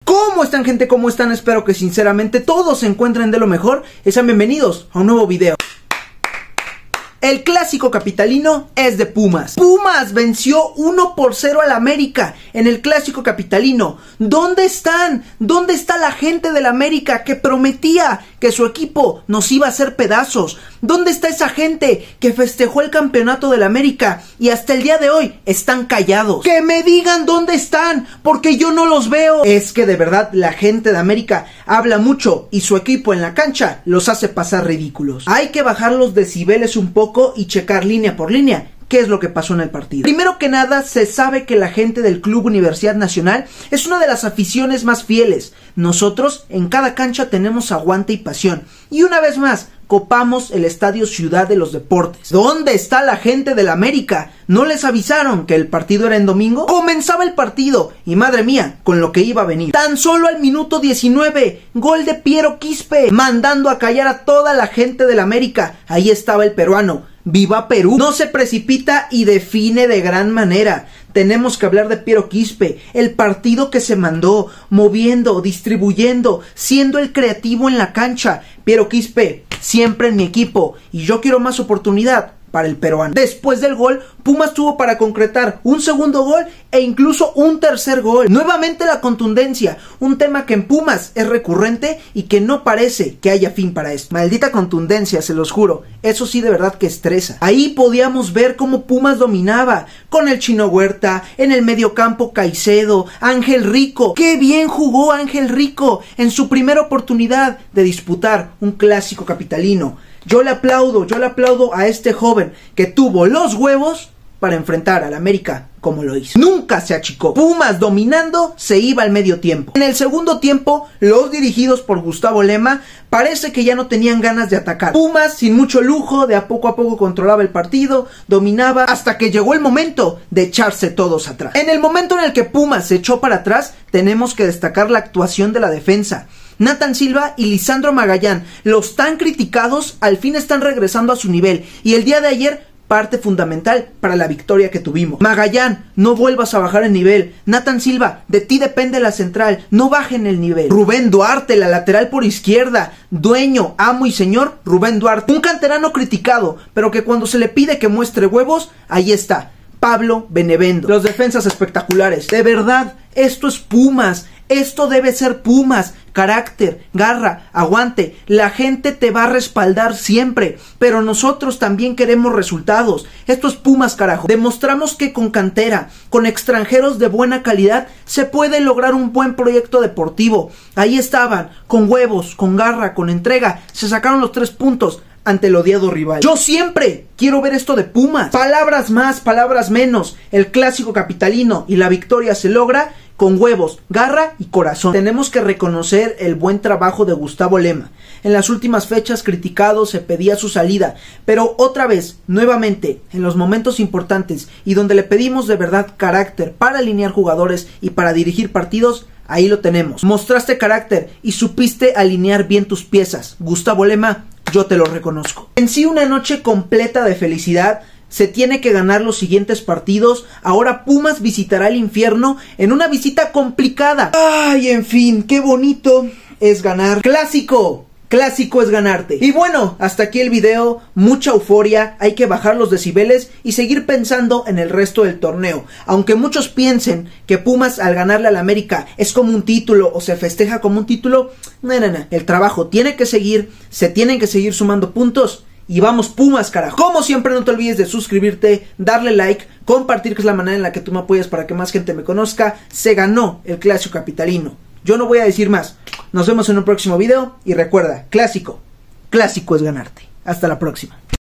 ¿Cómo están, gente? ¿Cómo están? Espero que sinceramente todos se encuentren de lo mejor y sean bienvenidos a un nuevo video. El clásico capitalino es de Pumas. Pumas venció 1-0 al América en el clásico capitalino. ¿Dónde están? ¿Dónde está la gente del América que prometía que su equipo nos iba a hacer pedazos? ¿Dónde está esa gente que festejó el campeonato del América y hasta el día de hoy están callados? ¡Que me digan dónde están! Porque yo no los veo. Es que de verdad la gente de América habla mucho y su equipo en la cancha los hace pasar ridículos. Hay que bajar los decibeles un poco y checar línea por línea qué es lo que pasó en el partido. Primero que nada, se sabe que la gente del Club Universidad Nacional es una de las aficiones más fieles. Nosotros en cada cancha tenemos aguante y pasión. Y una vez más, copamos el Estadio Ciudad de los Deportes. ¿Dónde está la gente del América? ¿No les avisaron que el partido era en domingo? Comenzaba el partido y madre mía, con lo que iba a venir. Tan solo al minuto 19, gol de Piero Quispe, mandando a callar a toda la gente del América. Ahí estaba el peruano. ¡Viva Perú! No se precipita y define de gran manera. Tenemos que hablar de Piero Quispe, el partido que se mandó, moviendo, distribuyendo, siendo el creativo en la cancha. Piero Quispe, siempre en mi equipo, y yo quiero más oportunidad para el peruano. Después del gol, Pumas tuvo para concretar un segundo gol e incluso un tercer gol. Nuevamente la contundencia, un tema que en Pumas es recurrente y que no parece que haya fin para esto. Maldita contundencia, se los juro, eso sí de verdad que estresa. Ahí podíamos ver cómo Pumas dominaba, con el Chino Huerta, en el mediocampo Caicedo, Ángel Rico. ¡Qué bien jugó Ángel Rico en su primera oportunidad de disputar un clásico capitalino! Yo le aplaudo a este joven que tuvo los huevos para enfrentar al América como lo hizo. Nunca se achicó. Pumas dominando se iba al medio tiempo. En el segundo tiempo, los dirigidos por Gustavo Lema parece que ya no tenían ganas de atacar. Pumas, sin mucho lujo, de a poco controlaba el partido, dominaba, hasta que llegó el momento de echarse todos atrás. En el momento en el que Pumas se echó para atrás, tenemos que destacar la actuación de la defensa. Nathan Silva y Lisandro Magallán, los tan criticados, al fin están regresando a su nivel. Y el día de ayer, parte fundamental para la victoria que tuvimos. Magallán, no vuelvas a bajar el nivel. Nathan Silva, de ti depende la central, no bajen el nivel. Rubén Duarte, la lateral por izquierda, dueño, amo y señor Rubén Duarte. Un canterano criticado, pero que cuando se le pide que muestre huevos, ahí está. Pablo Benevendo. Los defensas espectaculares. De verdad, esto es Pumas. Esto debe ser Pumas. Carácter, garra, aguante. La gente te va a respaldar siempre, pero nosotros también queremos resultados. Esto es Pumas, carajo. Demostramos que con cantera, con extranjeros de buena calidad, se puede lograr un buen proyecto deportivo. Ahí estaban, con huevos, con garra, con entrega. Se sacaron los 3 puntos ante el odiado rival. Yo siempre quiero ver esto de Pumas. Palabras más, palabras menos. El clásico capitalino y la victoria se logra con huevos, garra y corazón. Tenemos que reconocer el buen trabajo de Gustavo Lema. En las últimas fechas criticado, se pedía su salida, pero otra vez, nuevamente, en los momentos importantes y donde le pedimos de verdad carácter para alinear jugadores y para dirigir partidos, ahí lo tenemos. Mostraste carácter y supiste alinear bien tus piezas. Gustavo Lema, yo te lo reconozco. En sí, una noche completa de felicidad. Se tiene que ganar los siguientes partidos. Ahora Pumas visitará el infierno en una visita complicada. Ay, en fin, qué bonito es ganar. Clásico es ganarte. Y bueno, hasta aquí el video. Mucha euforia, hay que bajar los decibeles y seguir pensando en el resto del torneo. Aunque muchos piensen que Pumas al ganarle al América es como un título o se festeja como un título, no. El trabajo tiene que seguir, se tienen que seguir sumando puntos. Y vamos Pumas, carajo. Como siempre, no te olvides de suscribirte, darle like, compartir, que es la manera en la que tú me apoyas para que más gente me conozca. Se ganó el clásico capitalino. Yo no voy a decir más. Nos vemos en un próximo video. Y recuerda, clásico es ganarte. Hasta la próxima.